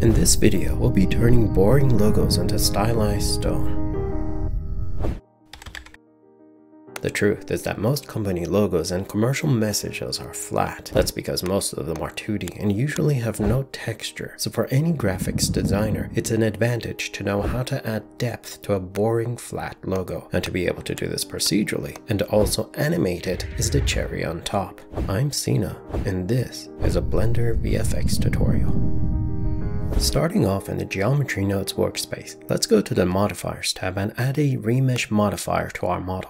In this video, we'll be turning boring logos into stylized stone. The truth is that most company logos and commercial messages are flat. That's because most of them are 2D and usually have no texture. So for any graphics designer, it's an advantage to know how to add depth to a boring flat logo. And to be able to do this procedurally and also animate it is the cherry on top. I'm Sina, and this is a Blender VFX tutorial. Starting off in the Geometry Nodes workspace, let's go to the Modifiers tab and add a Remesh modifier to our model.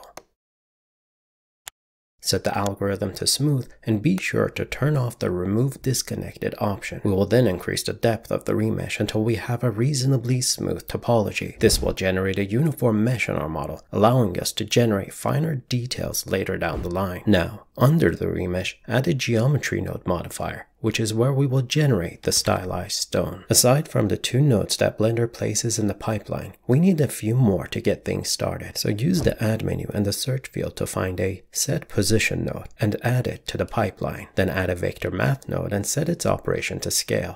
Set the algorithm to smooth and be sure to turn off the remove disconnected option. We will then increase the depth of the remesh until we have a reasonably smooth topology. This will generate a uniform mesh on our model, allowing us to generate finer details later down the line. Now, under the remesh, add a geometry node modifier, which is where we will generate the stylized stone. Aside from the 2 nodes that Blender places in the pipeline, we need a few more to get things started. So use the add menu and the search field to find a set position node and add it to the pipeline. Then add a vector math node and set its operation to scale.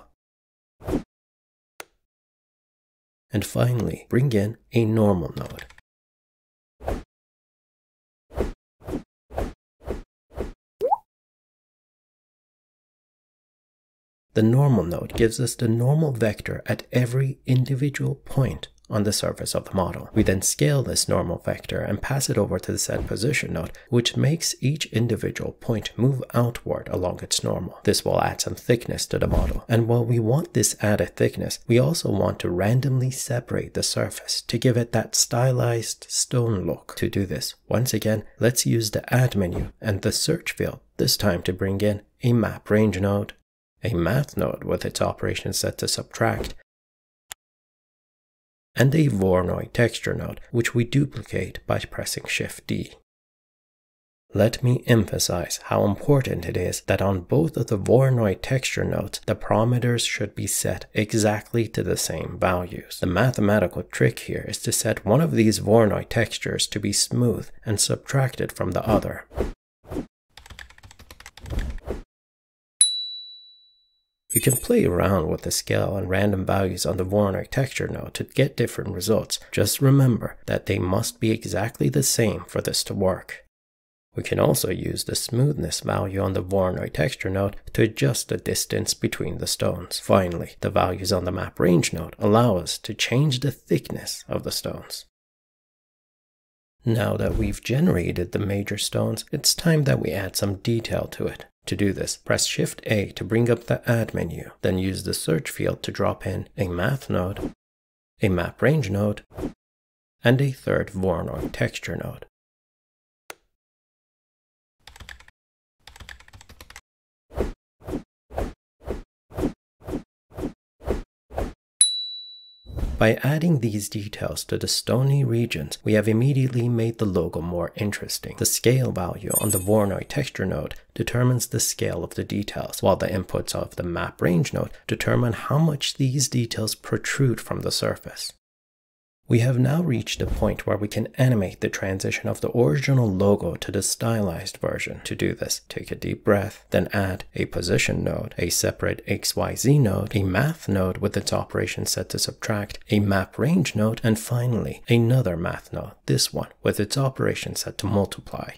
And finally, bring in a normal node. The normal node gives us the normal vector at every individual point on the surface of the model. We then scale this normal vector and pass it over to the set position node, which makes each individual point move outward along its normal. This will add some thickness to the model. And while we want this added thickness, we also want to randomly separate the surface to give it that stylized stone look. To do this, once again, let's use the add menu and the search field, this time to bring in a map range node, a math node with its operation set to subtract, and a Voronoi texture node, which we duplicate by pressing Shift D. Let me emphasize how important it is that on both of the Voronoi texture nodes, the parameters should be set exactly to the same values. The mathematical trick here is to set one of these Voronoi textures to be smooth and subtract it from the other. You can play around with the scale and random values on the Voronoi texture node to get different results. Just remember that they must be exactly the same for this to work. We can also use the smoothness value on the Voronoi texture node to adjust the distance between the stones. Finally, the values on the map range node allow us to change the thickness of the stones. Now that we've generated the major stones, it's time that we add some detail to it. To do this, press Shift A to bring up the add menu, then use the search field to drop in a math node, a map range node, and a third Voronoi texture node. By adding these details to the stony regions, we have immediately made the logo more interesting. The scale value on the Voronoi texture node determines the scale of the details, while the inputs of the map range node determine how much these details protrude from the surface. We have now reached a point where we can animate the transition of the original logo to the stylized version. To do this, take a deep breath, then add a position node, a separate XYZ node, a math node with its operation set to subtract, a map range node, and finally another math node, this one with its operation set to multiply.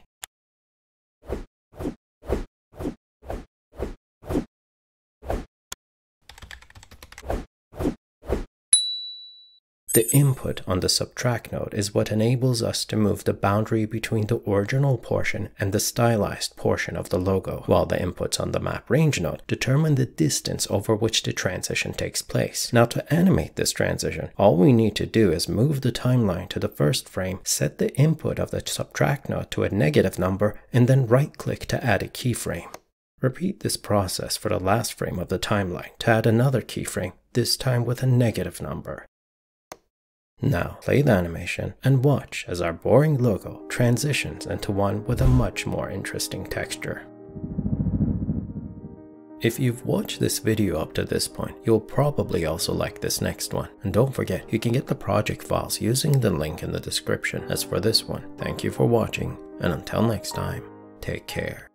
The input on the subtract node is what enables us to move the boundary between the original portion and the stylized portion of the logo, while the inputs on the map range node determine the distance over which the transition takes place. Now, to animate this transition, all we need to do is move the timeline to the first frame, set the input of the subtract node to a negative number, and then right-click to add a keyframe. Repeat this process for the last frame of the timeline to add another keyframe, this time with a negative number. Now, play the animation and watch as our boring logo transitions into one with a much more interesting texture. If you've watched this video up to this point, you'll probably also like this next one. And don't forget, you can get the project files using the link in the description. As for this one, thank you for watching, and until next time, take care.